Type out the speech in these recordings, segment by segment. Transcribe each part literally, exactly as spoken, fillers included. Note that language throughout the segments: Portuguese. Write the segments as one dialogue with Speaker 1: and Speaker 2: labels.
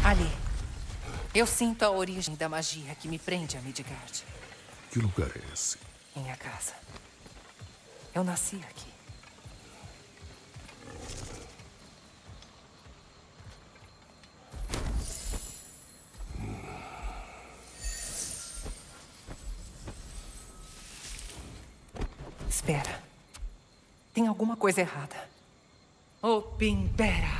Speaker 1: Ali. Eu sinto a origem da magia que me prende a Midgard.
Speaker 2: Que lugar é esse?
Speaker 1: Minha casa. Eu nasci aqui. Espera. Tem alguma coisa errada. O Pimpera.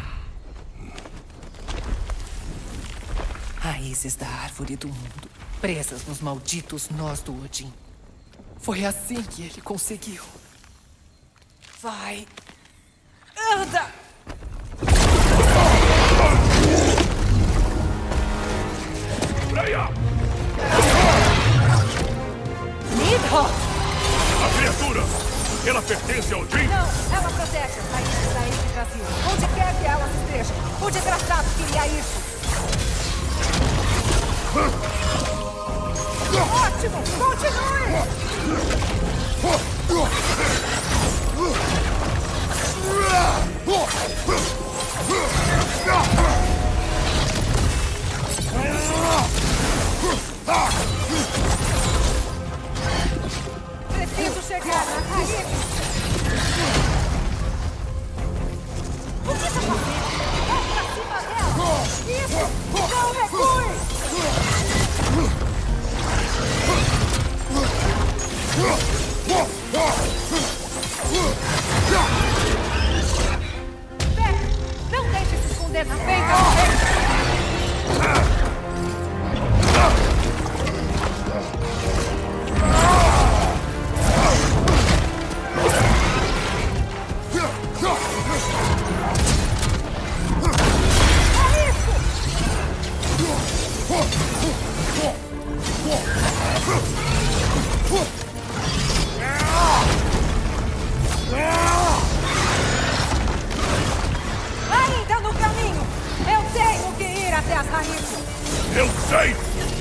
Speaker 1: Raízes da árvore do mundo, presas nos malditos nós do Odin. Foi assim que ele conseguiu. Vai. Anda!
Speaker 3: Freia!
Speaker 1: Nidhogg!
Speaker 3: A criatura! Ela pertence ao Odin?
Speaker 1: Não, ela protege as raízes da Yggdrasil. Onde quer que elas estejam. O desgraçado queria isso. Ótimo! Continue! Preciso chegar na raiz! O que está fazendo? É pra cima dela! Isso! Não recue! Beck, não deixe se esconder na peita do rei! Ainda no caminho! Eu tenho que ir até as raízes!
Speaker 3: Eu sei!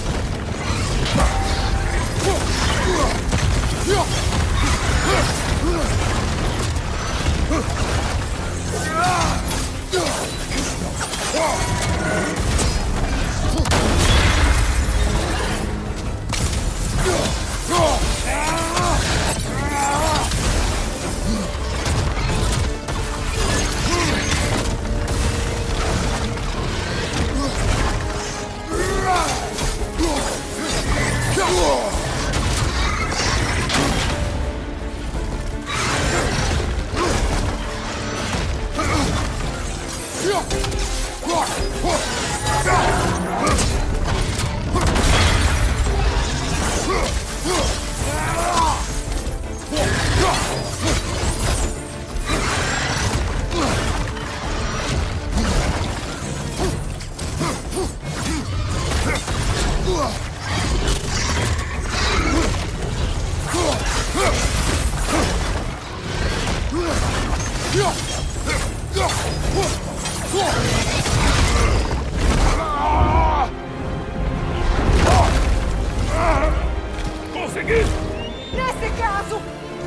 Speaker 3: Consegui!
Speaker 1: Nesse caso...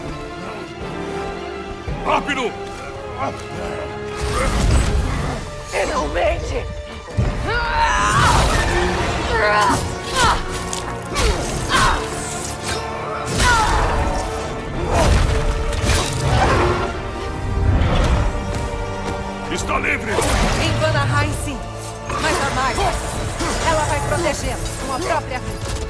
Speaker 3: Rápido!
Speaker 1: Finalmente!
Speaker 3: Está livre!
Speaker 1: Em Vanaheim, sim. Mas a mais. Ela vai protegê-los com a própria vida.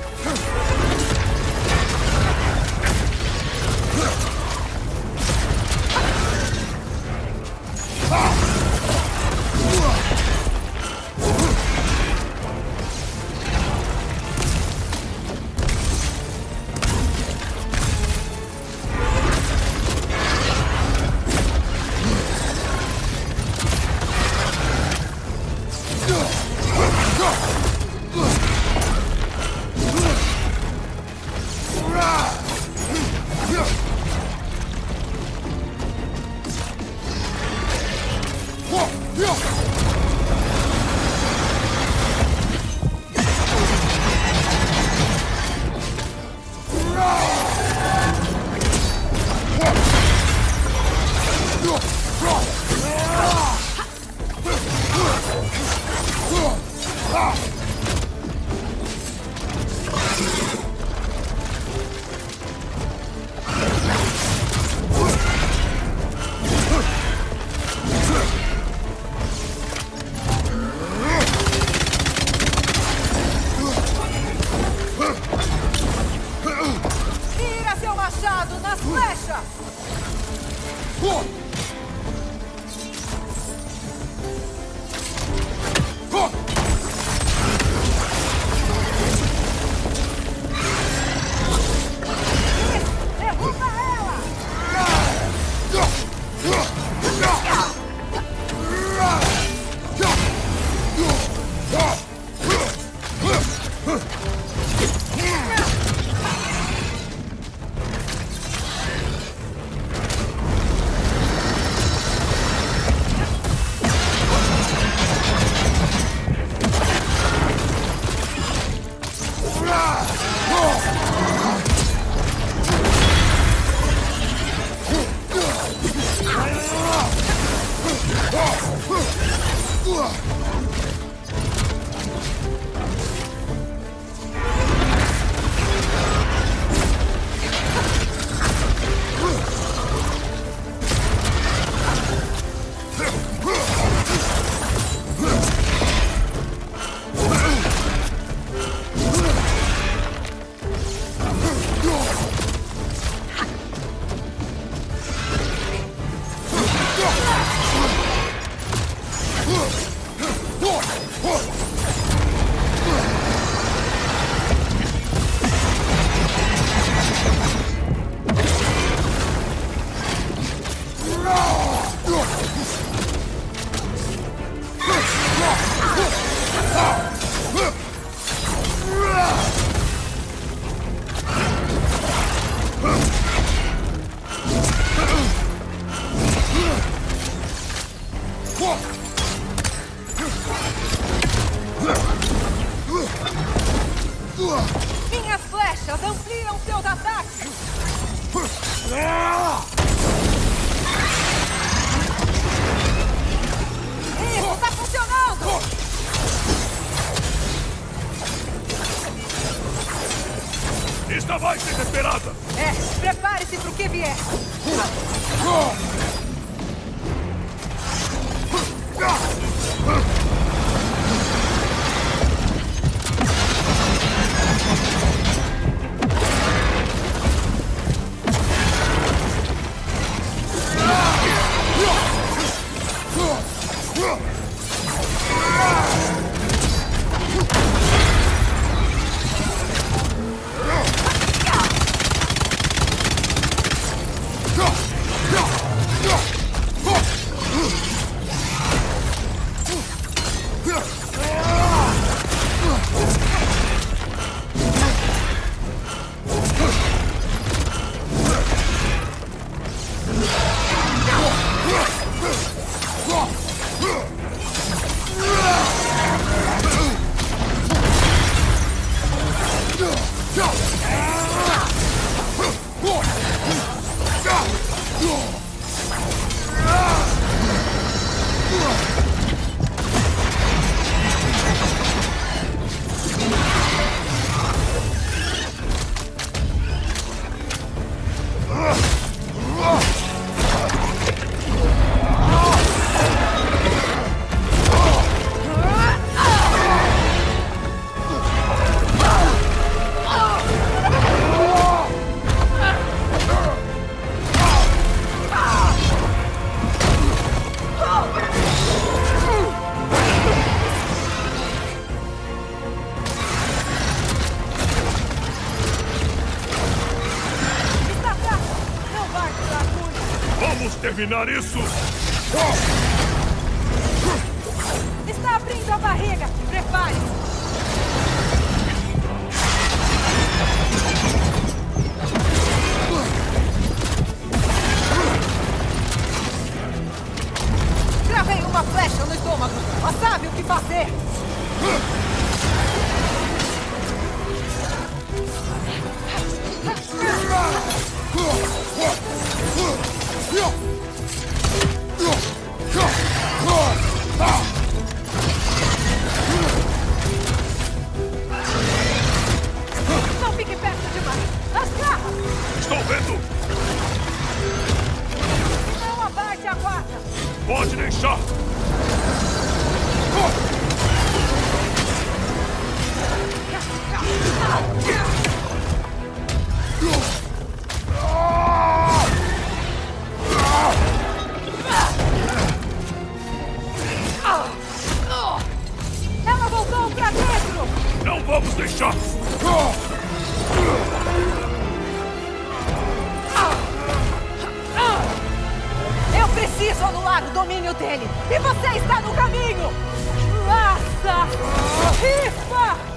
Speaker 1: Minhas flechas ampliam seus ataques! Isso está funcionando!
Speaker 3: Está mais desesperada!
Speaker 1: É, prepare-se para o que vier!
Speaker 3: Terminar isso!
Speaker 1: Está abrindo a barriga! Prepare-se! Gravei uma flecha no estômago! Ela sabe o que fazer! Não fique perto demais! As garras!
Speaker 3: Estou vendo!
Speaker 1: Não abaixe a guarda!
Speaker 3: Pode deixar!
Speaker 1: Ela voltou pra dentro!
Speaker 3: Não vamos deixar!
Speaker 1: Eu preciso anular o domínio dele! E você está no caminho! Laça! Rifa!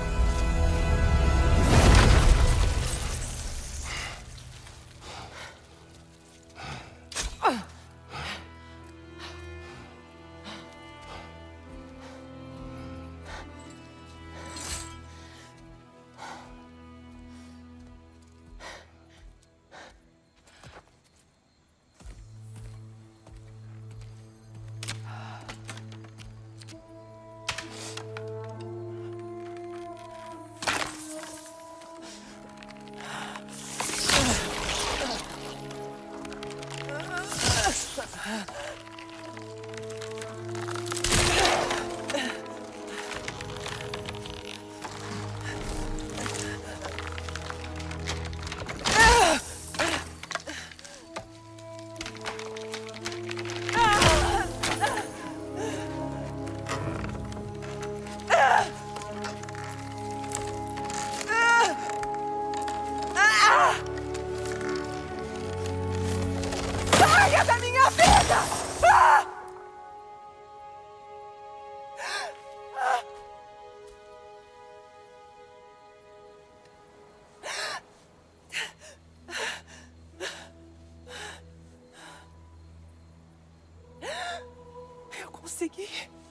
Speaker 1: consegui.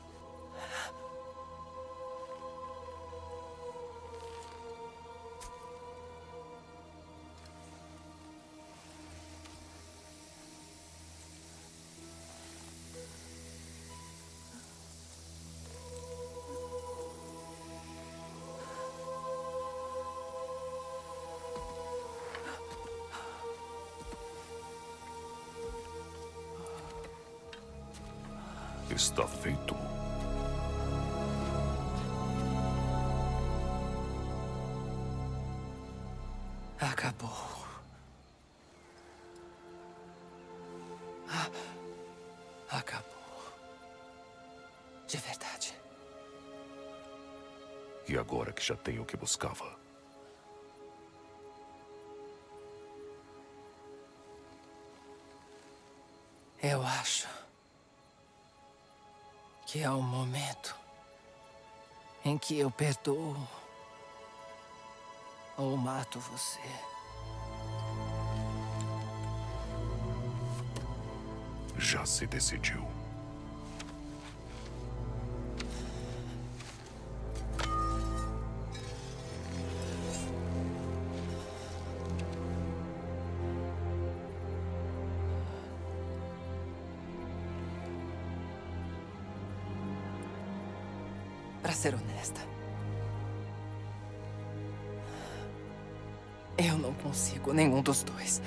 Speaker 2: Está feito.
Speaker 1: Acabou. Acabou. De verdade.
Speaker 2: E agora que já tenho o que buscava?
Speaker 1: Eu acho que é o momento em que eu perdoo ou mato você.
Speaker 2: Já se decidiu.
Speaker 1: Pra ser honesta, eu não consigo nenhum dos dois.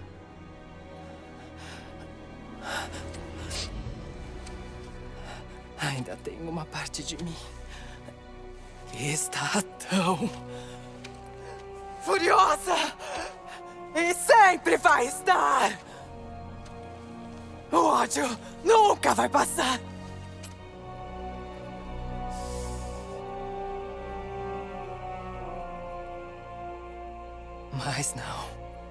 Speaker 1: Ainda tem uma parte de mim que está tão furiosa e sempre vai estar. O ódio nunca vai passar. Mas não.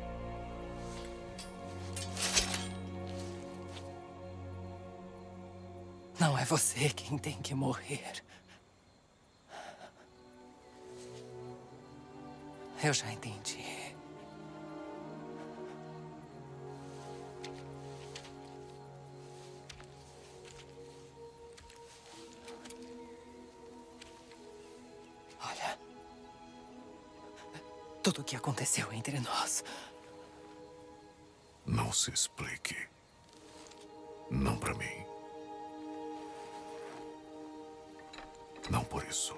Speaker 1: Não é você quem tem que morrer. Eu já entendi. Olha. Tudo o que aconteceu entre nós.
Speaker 2: Não se explique. Não pra mim. Não por isso.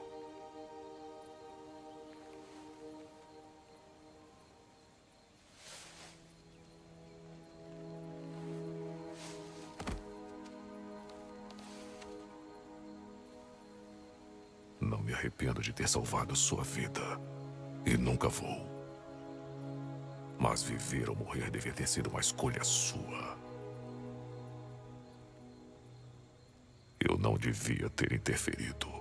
Speaker 2: Não me arrependo de ter salvado sua vida. E nunca vou. Mas viver ou morrer devia ter sido uma escolha sua. Eu não devia ter interferido.